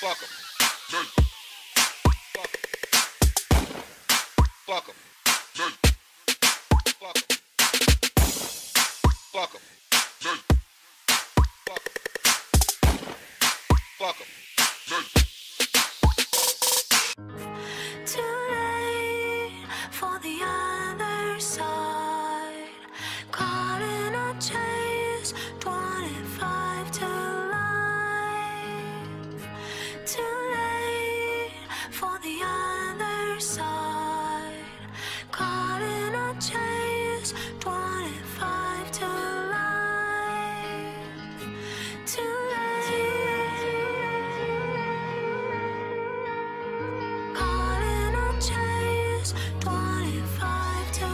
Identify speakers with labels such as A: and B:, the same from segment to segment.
A: Fuck 'em. Fuck 'em. Fuck 'em. Fuck 'em. Fuck 'em. Fuck 'em.
B: Too late for the other side. Caught in a chase, 25 to life. Too late for the other side. Caught in a chase, 25 to life. Too late. Caught in a chase, 25 to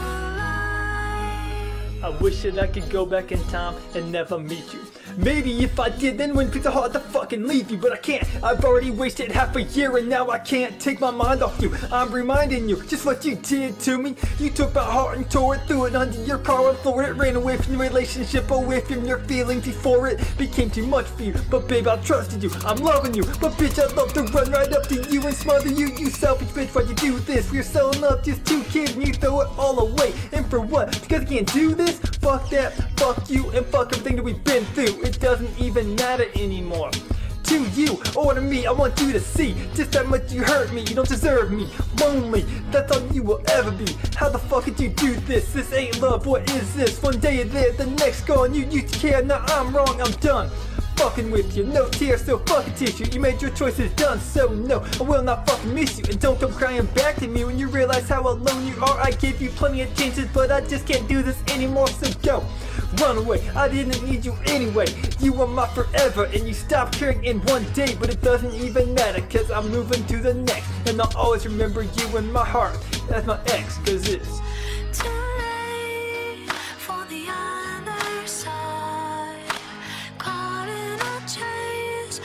B: life.
C: I wish that I could go back in time and never meet you. Maybe if I did, then it wouldn't be so hard to fucking leave you, but I can't. I've already wasted half a year and now I can't take my mind off you. I'm reminding you just what you did to me. You took my heart and tore it, threw it under your car and floored it. Ran away from the relationship, away from your feelings before it became too much for you. But babe, I trusted you, I'm loving you. But bitch, I'd love to run right up to you and smother you. You selfish bitch, why'd you do this? You're so in love, just 2 kids and you throw it all away. And for what? Because I can't do this? Fuck that, fuck you, and fuck everything that we've been through. It doesn't even matter anymore. To you, or to me, I want you to see just how much you hurt me. You don't deserve me. Lonely, that's all you will ever be. How the fuck did you do this? This ain't love, what is this? One day you're there, the next gone. You used to care, now I'm wrong, I'm done fucking with you. No tears, so fucking tissue. You made your choices, done, so no, I will not fucking miss you. And don't come crying back to me when you realize how alone you are. I gave you plenty of chances, but I just can't do this anymore, so go. Run away, I didn't need you anyway. You were my forever and you stopped caring in one day. But it doesn't even matter, cause I'm moving to the next. And I'll always remember you in my heart as my ex, cause it's
B: too late for the other side. Caught in a chase,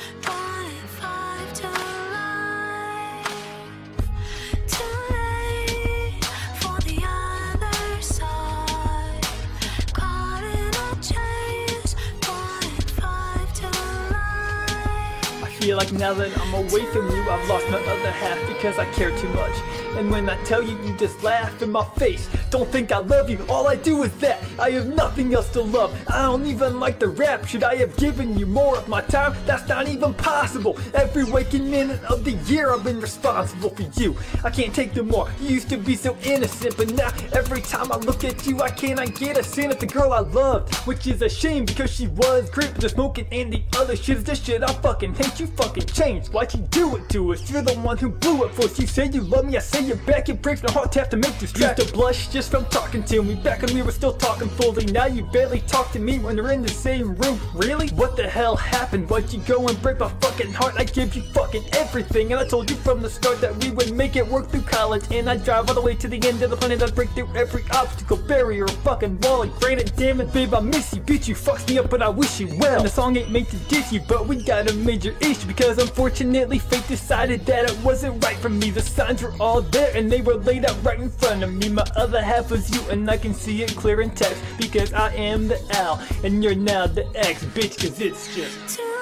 B: 25 to life. Too late for the other side. Caught in a chase, 25 to life.
C: I feel like now that I'm away from you, I've lost my other half because I care too much. And when I tell you, you just laugh in my face. Don't think I love you, all I do is that. I have nothing else to love. I don't even like the rap. Should I have given you more of my time? That's not even possible. Every waking minute of the year I've been responsible for you. I can't take no more. You used to be so innocent, but now every time I look at you, I cannot get a sin at the girl I loved. Which is a shame because she was great, but the smoking and the other shit is the shit I fucking hate. You fucking changed. Why'd you do it to us? You're the one who blew it for us. You say you love me, I say you're back. It breaks my heart to have to make this track. Used to blush just from talking to me. Back when we were still talking fully. Now you barely talk to me when we're in the same room. Really? What the hell happened? Why'd you go and break my fucking heart? I gave you fucking everything, and I told you from the start that we would make it work through college. And I'd drive all the way to the end of the planet. I'd break through every obstacle, barrier, or fucking wall. And granted, damn it, babe, I miss you. Bitch, you fucks me up, but I wish you well. And the song ain't made to diss you, but we got a major issue because unfortunately fate decided that it wasn't right for me. The signs were all there and they were laid out right in front of me. My other half was you and I can see it clear in text because I am the L and you're now the X, bitch, cause it's just